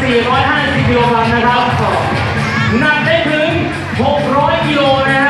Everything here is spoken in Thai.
450 กิโลกรัมนะครับหนักได้ถึง 600 กิโลนะฮะ